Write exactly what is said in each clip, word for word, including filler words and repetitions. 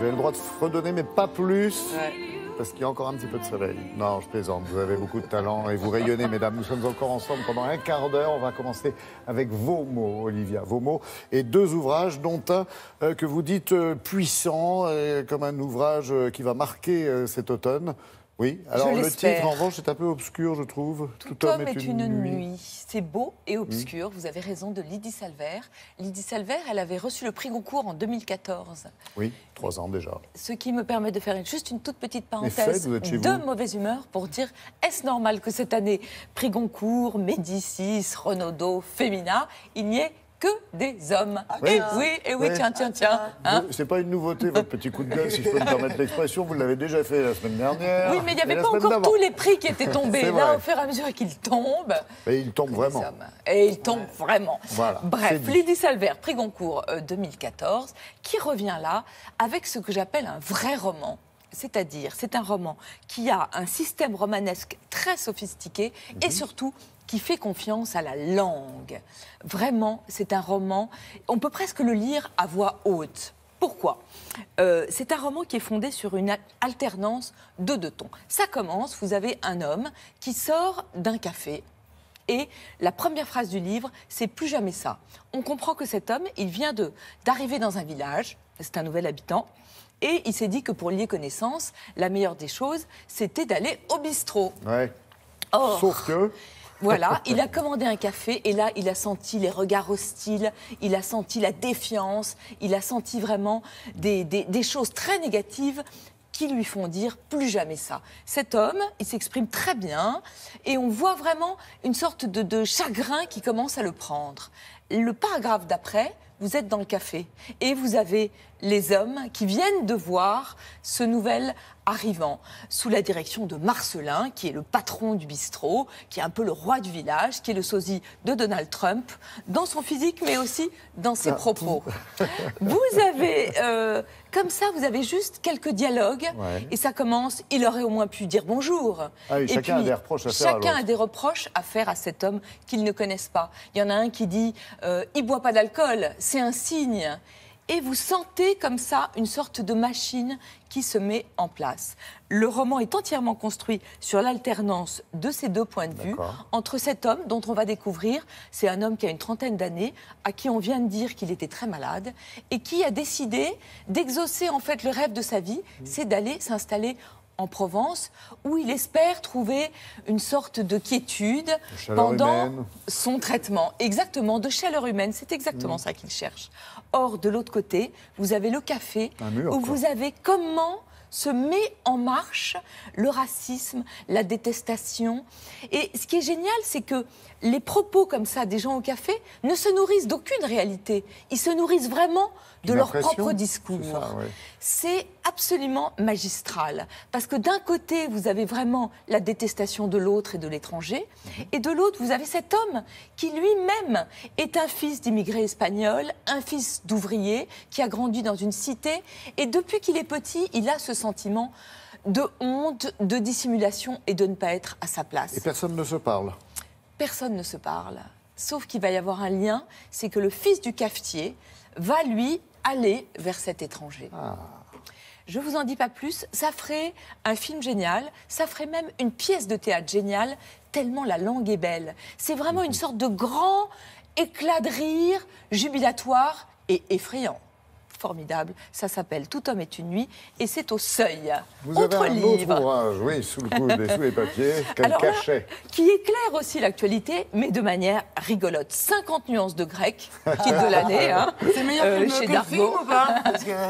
avez le droit de fredonner, mais pas plus. Ouais. Parce qu'il y a encore un petit peu de soleil. Non, je plaisante, vous avez beaucoup de talent et vous rayonnez, mesdames. Nous sommes encore ensemble pendant un quart d'heure. On va commencer avec vos mots, Olivia. Vos mots et deux ouvrages, dont un euh, que vous dites euh, puissant, euh, comme un ouvrage euh, qui va marquer euh, cet automne. Oui, alors le titre, en revanche, est un peu obscur, je trouve. Tout, Tout homme est, est une, une nuit. nuit. C'est beau et obscur, mmh. vous avez raison, de Lydie Salver. Lydie Salver, elle avait reçu le prix Goncourt en deux mille quatorze. Oui, trois ans déjà. Ce qui me permet de faire juste une toute petite parenthèse faites, de mauvaise humeur pour dire, est-ce normal que cette année, prix Goncourt, Médicis, Renaudot, Femina, il n'y ait que des hommes. Ah, et oui, et oui, oui, tiens, tiens, tiens. Hein, c'est pas une nouveauté, votre petit coup de gueule, si je peux me permettre l'expression. Vous l'avez déjà fait la semaine dernière. Oui, mais il n'y avait pas encore tous les prix qui étaient tombés. Là, au fur et à mesure qu'ils tombent. Et ils tombent vraiment. Et ils tombent ouais. vraiment. Voilà, bref, Lydie Salver, prix Goncourt euh, deux mille quatorze, qui revient là avec ce que j'appelle un vrai roman. C'est-à-dire, c'est un roman qui a un système romanesque très sophistiqué mmh. et surtout qui fait confiance à la langue. Vraiment, c'est un roman, on peut presque le lire à voix haute. Pourquoi ? euh, C'est un roman qui est fondé sur une alternance de deux tons. Ça commence, vous avez un homme qui sort d'un café. Et la première phrase du livre, c'est « plus jamais ça ». On comprend que cet homme, il vient de, d'arriver dans un village, c'est un nouvel habitant, et il s'est dit que pour lier connaissance, la meilleure des choses, c'était d'aller au bistrot. Ouais. Or, Sauf que... Voilà, il a commandé un café et là, il a senti les regards hostiles, il a senti la défiance, il a senti vraiment des, des, des choses très négatives qui lui font dire plus jamais ça. Cet homme, il s'exprime très bien et on voit vraiment une sorte de, de chagrin qui commence à le prendre. Le paragraphe d'après, vous êtes dans le café et vous avez les hommes qui viennent de voir ce nouvel arrivant sous la direction de Marcelin, qui est le patron du bistrot, qui est un peu le roi du village, qui est le sosie de Donald Trump, dans son physique, mais aussi dans ses propos. Vous avez, euh, comme ça, vous avez juste quelques dialogues, ouais. et ça commence, il aurait au moins pu dire bonjour. Ah oui, et chacun puis, a des reproches à faire Chacun à a des reproches à faire à cet homme qu'ils ne connaissent pas. Il y en a un qui dit, euh, il ne boit pas d'alcool, c'est un signe. Et vous sentez comme ça une sorte de machine qui se met en place. Le roman est entièrement construit sur l'alternance de ces deux points de vue entre cet homme dont on va découvrir, c'est un homme qui a une trentaine d'années, à qui on vient de dire qu'il était très malade et qui a décidé d'exaucer en fait le rêve de sa vie, mmh. c'est d'aller s'installer en Provence, où il espère trouver une sorte de quiétude pendant humaine. son traitement. Exactement, de chaleur humaine, c'est exactement mmh. ça qu'il cherche. Or, de l'autre côté, vous avez le café, mur, où quoi. vous avez comment se met en marche le racisme, la détestation. Et ce qui est génial, c'est que les propos comme ça des gens au café ne se nourrissent d'aucune réalité. Ils se nourrissent vraiment de leur propre discours. C'est, ça, ouais. c'est absolument magistral. Parce que d'un côté, vous avez vraiment la détestation de l'autre et de l'étranger. Mmh. Et de l'autre, vous avez cet homme qui lui-même est un fils d'immigrés espagnols, un fils d'ouvrier, qui a grandi dans une cité. Et depuis qu'il est petit, il a ce sentiment de honte, de dissimulation et de ne pas être à sa place. Et personne ne se parle. Personne ne se parle. Sauf qu'il va y avoir un lien, c'est que le fils du cafetier va, lui, aller vers cet étranger. Ah. Je ne vous en dis pas plus, ça ferait un film génial, ça ferait même une pièce de théâtre géniale, tellement la langue est belle. C'est vraiment une sorte de grand éclat de rire, jubilatoire et effrayant. Formidable, ça s'appelle Tout homme est une nuit et c'est au Seuil. Vous Autre avez un livre. autre ouvrage, oui, sous le coude et sous les papiers, quel Alors cachet. Là, qui éclaire aussi l'actualité, mais de manière rigolote. cinquante nuances de grec, kit de l'année, hein, c'est meilleur euh, que chez le Dargaud. film ou pas?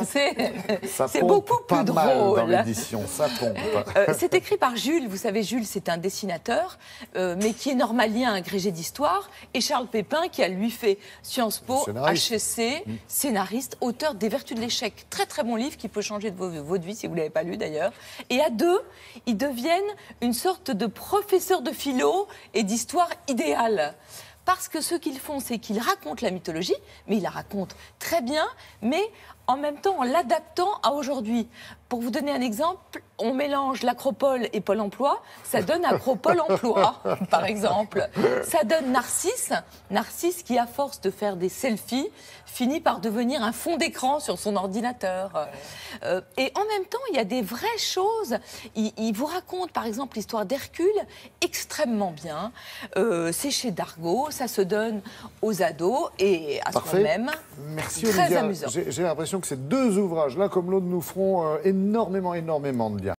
C'est beaucoup pas plus mal drôle. Dans l'édition, ça pompe. Euh, c'est écrit par Jules. Vous savez, Jules, c'est un dessinateur, euh, mais qui est normalien, agrégé d'histoire, et Charles Pépin, qui a lui fait Sciences Po, H E C, mmh. scénariste, auteur des Vertus de l'échec. Très très bon livre qui peut changer de votre vie si vous ne l'avez pas lu d'ailleurs. Et à deux, ils deviennent une sorte de professeur de philo et d'histoire idéale. Parce que ce qu'ils font, c'est qu'ils racontent la mythologie, mais ils la racontent très bien, mais en même temps en l'adaptant à aujourd'hui. Pour vous donner un exemple, on mélange l'Acropole et Pôle emploi, ça donne Acropole emploi, par exemple. Ça donne Narcisse, Narcisse qui, à force de faire des selfies, finit par devenir un fond d'écran sur son ordinateur. Euh, et en même temps, il y a des vraies choses. Il, il vous raconte, par exemple, l'histoire d'Hercule, extrêmement bien. Euh, c'est chez Dargaud, ça se donne aux ados et à soi-même. Merci Très Olivia. amusant. J'ai l'impression que ces deux ouvrages, l'un comme l'autre, nous feront euh, énormément, énormément de bien.